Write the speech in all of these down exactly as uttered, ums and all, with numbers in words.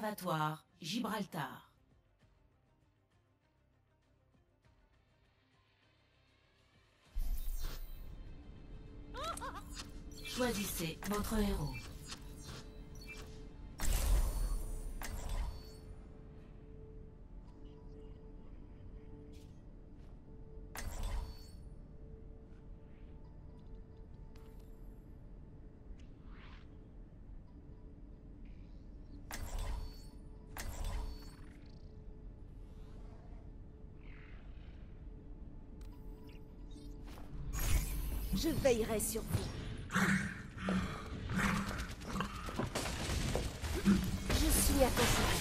Observatoire, Gibraltar. Choisissez votre héros. Je veillerai sur vous. Je suis attentif.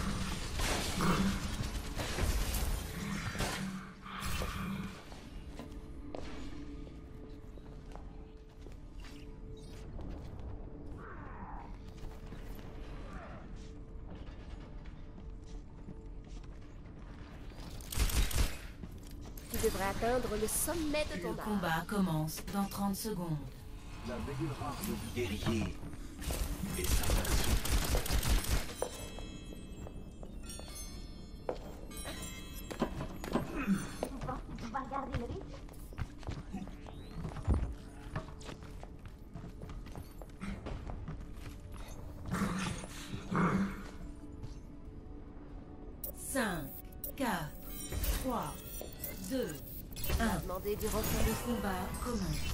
Tu devrais atteindre le sommet de ton Le arbre. combat commence dans trente secondes. La meilleure arme du guerrier est sa passion. Tu vas regarder le rythme? cinq, quatre, trois, deux, un. Demandez du renfort. Le combat commence.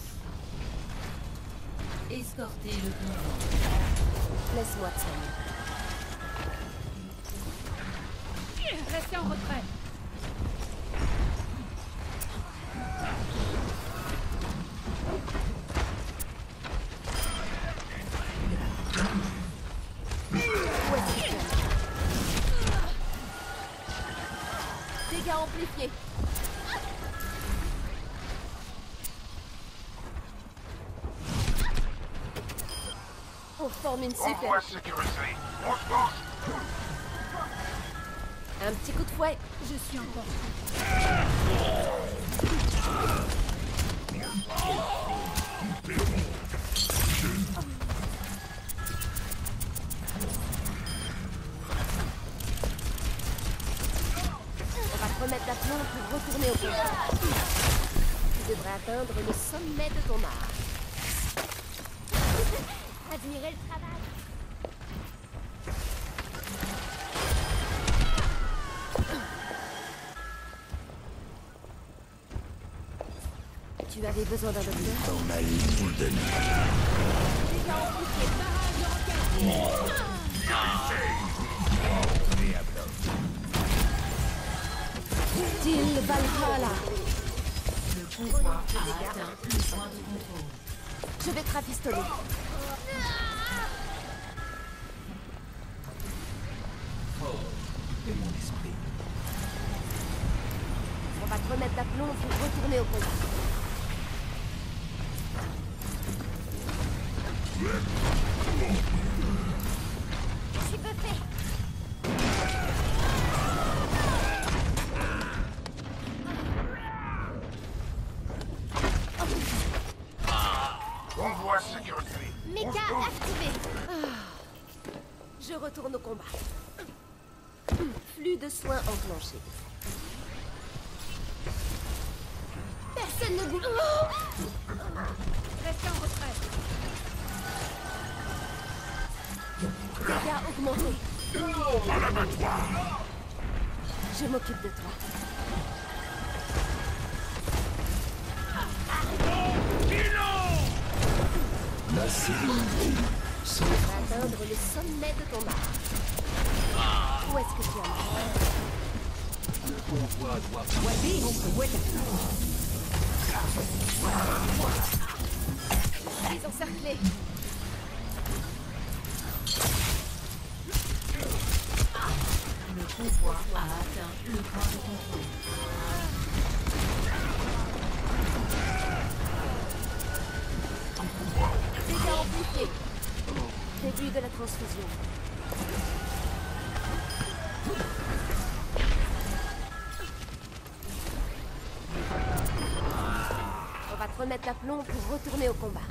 Escortez le convoi. Laisse-moi te soigner. Restez en retrait. Où est-ce que tu es? Dégâts amplifiés. On forme une super. Un petit coup de fouet. Je suis encore. On va te remettre d'aplomb pour retourner au combat. Tu devrais atteindre le sommet de ton arbre. Admirez le travail. Tu avais besoin d'un docteur? Dans ma ligne de nuit. Dégâts amplifiés. Til Valhalla. Le convoi a atteint le point de contrôle. Je vais te rafistoler. Et mon esprit. On va te remettre d'aplomb pour retourner au combat. Tu peux faire. Convoi sécurisé. Méca activé. Ah. Je retourne au combat. Flux de soins enclenché. Personne ne bouge. Restez en retrait. Dégâts augmentés. À l'abattoir. Je m'occupe de toi. La sérénité Tu devrais atteindre le sommet de ton arbre. Où est-ce que tu as mal? le convoi doit Je suis encerclé. Le convoi a atteint le point de contrôle. Dégâts amplifiés. Début de la transfusion. On va te remettre l'aplomb pour retourner au combat.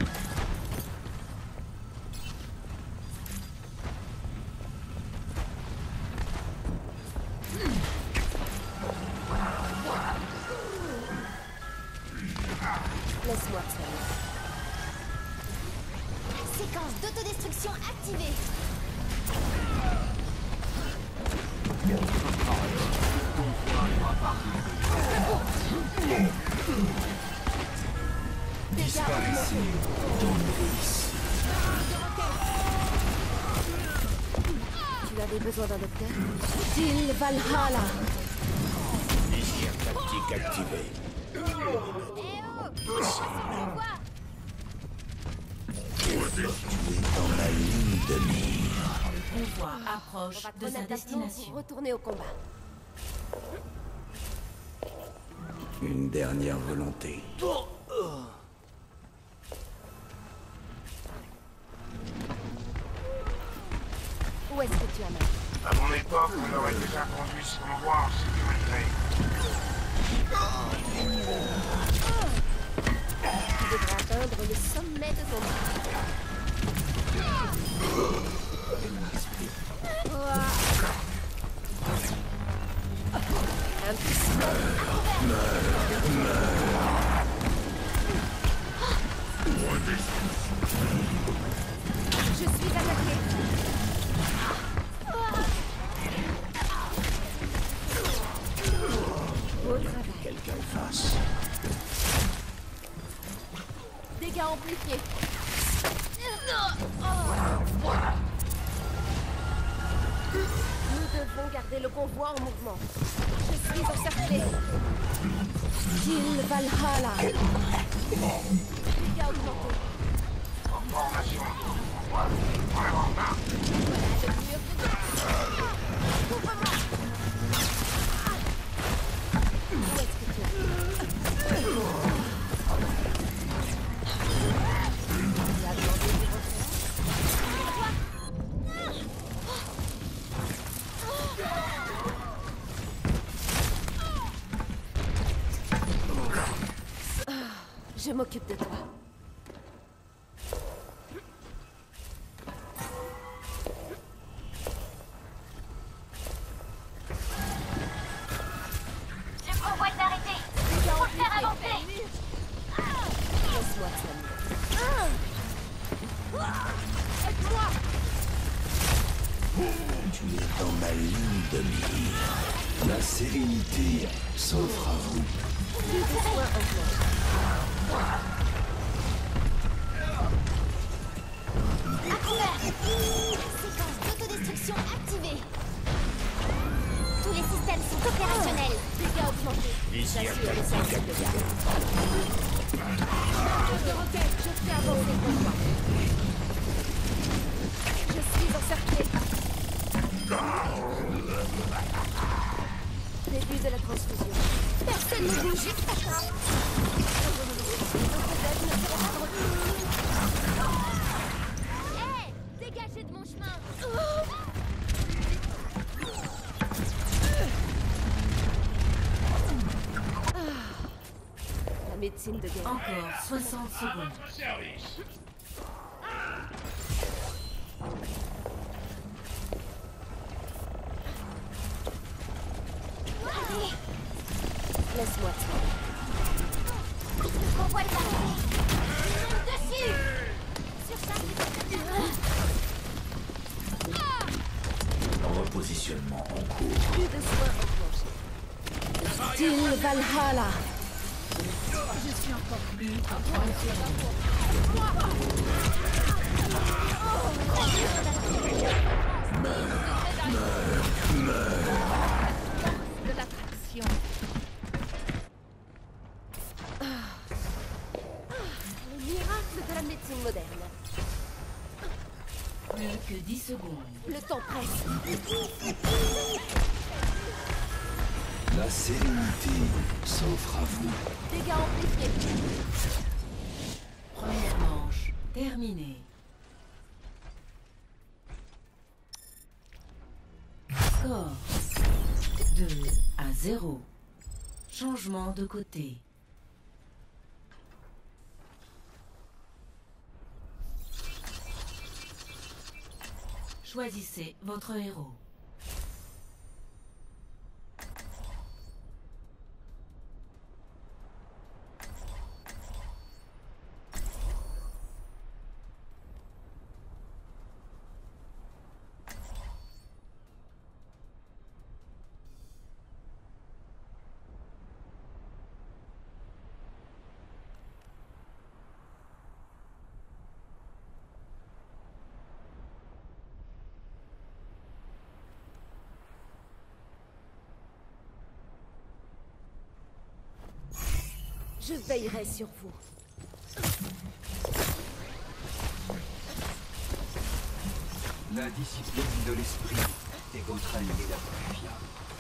d'autodestruction activée. Disparaissez dans l'Iris. Tu avais besoin d'un docteur? Til Valhalla. Désir tactique activé. Eh oh! Quoi? Tu es dans la ligne de mire. Le convoi On approche va de prendre sa un bâton destination. pour retourner au combat. Une dernière volonté. Où est-ce que tu as mal? À mon époque, on aurait déjà conduit ce convoi en sécurité. Tu devrais atteindre le sommet de ton art. Un petit Je suis attaqué. Beau travail. Quelqu'un fasse. Dégâts amplifiés. Nous devons garder le convoi en mouvement. Je suis encerclé. Til Valhalla. Dégâts augmentés. Formation. Vraiment pas. Voilà le mur de Couvre-moi. Où est-ce que tu es? Tu as demandé du retrait? Je m'occupe de toi. Je convois de m'arrêter. Faut le faire avancer. Laisse-moi t'amener. Aide-moi! Tu es dans ma ligne de mire. La sérénité s'offre à vous. Plus de soins enclenchés. À couvert! Séquence d'autodestruction activée. Tous les systèmes sont opérationnels. Dégâts augmentés. Désir J'assure le tactique service de activé. garde. Charge de roquette, je fais avancer le combat. Je suis encerclé. Début de la transfusion. Personne ne bouge. Hé, dégagez de mon chemin. La médecine de guerre. Encore soixante secondes. Allez, laisse-moi te Je convois de m'arrêter. Dessus. Repositionnement en cours. plus de soins enclenchés. Til Valhalla. Je suis encore plus. De l'attraction. Les miracles de la médecine moderne. Plus que dix secondes. Le temps presse. La sérénité s'offre à vous. Dégâts amplifiés. Première manche terminée. Score deux à zéro. Changement de côté. Choisissez votre héros. Je veillerai sur vous. La discipline de l'esprit est votre allié la plus fiable.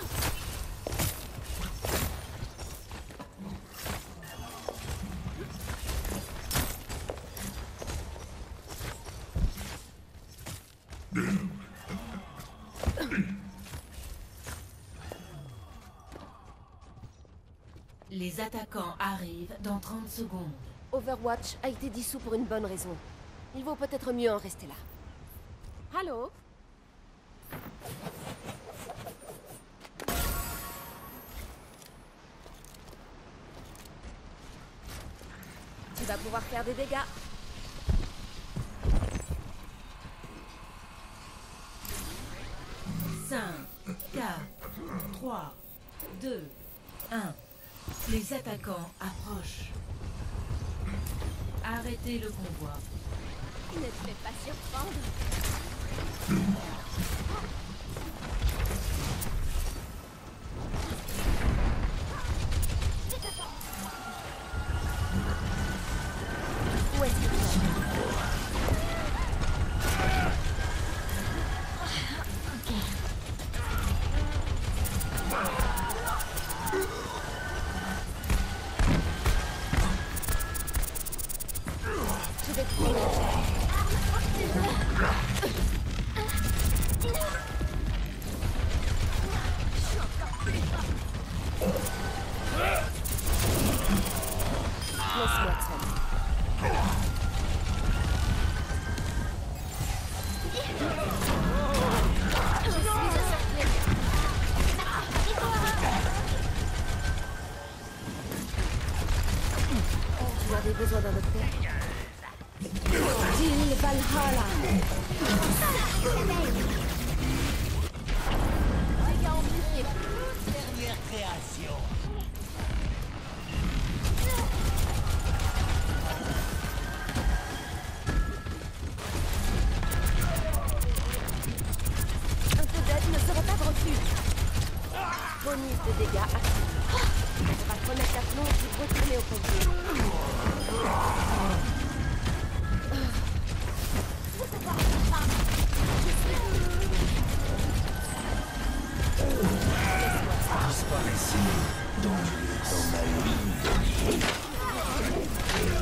Les attaquants arrivent dans trente secondes. Overwatch a été dissous pour une bonne raison. Il vaut peut-être mieux en rester là. Allô? Tu vas pouvoir faire des dégâts. cinq, quatre, trois, deux, un. Les attaquants approchent. Arrêtez le convoi. Ne te fais pas surprendre. Où est-ce que tu es? Je vais te prendre. Laisse-moi seul. Je suis encerclée. Tu avais besoin d'un docteur? Jill Valhalla. Dernière création. Un peu d'aide ne serait pas de refus. Bonus de dégâts actifs. On va te remettre à plomb et retourner au pompier. Disparaissez dans, dans ma ligne de mire.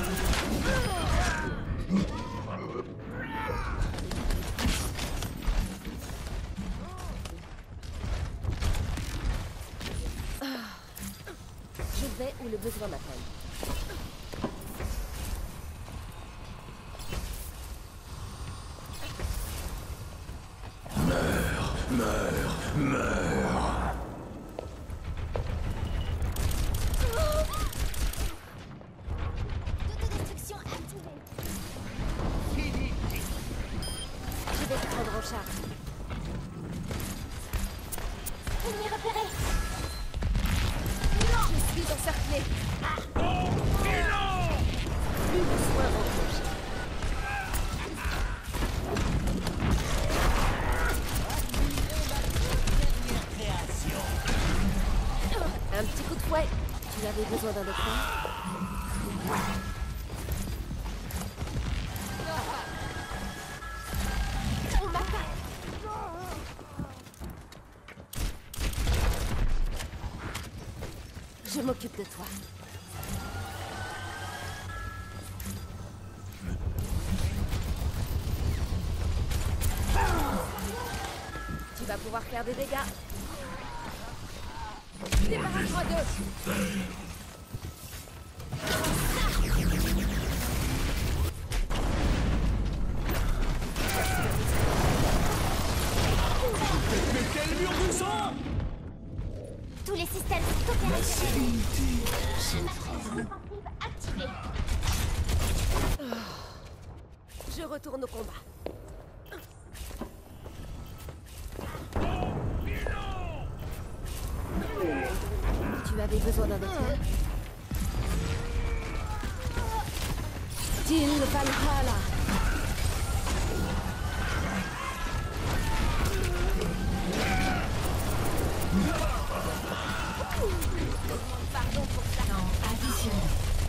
Je vais où le besoin m'appelle. Meurs, meurs, meurs. Autodestruction activée. Je vais te prendre en charge. Ennemi repéré. Je suis encerclée. Plus de soins enclenchés. Dernière création. Un petit coup de fouet. Tu avais besoin d'un docteur? On m'attaque. Je m'occupe de toi. Tu vas pouvoir faire des dégâts. Débarrasse-toi d'eux. Mais quel mur de sang! Tous les systèmes sont La opérationnels. sérénité s'offre à vous. Offensive activée. Je retourne au combat. Tu avais besoin d'un docteur? Jill Valhalla. Pardon pour ça. Temps additionnel.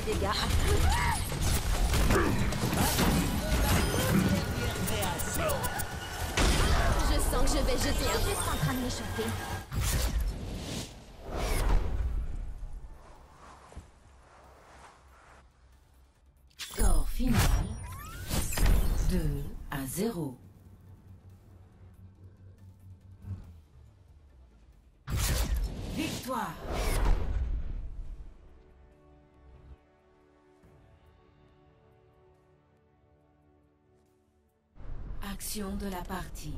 de dégâts activés. Création. Je sens que je vais jeter un... juste en train de m'échauffer. Score final deux à zéro. Victoire. Action de la partie.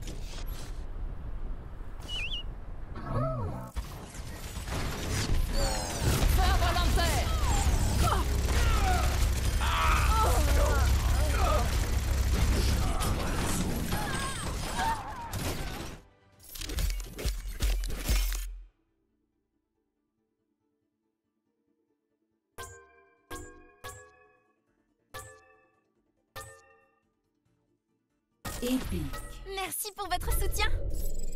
Feu volontaire. Épique. Merci pour votre soutien.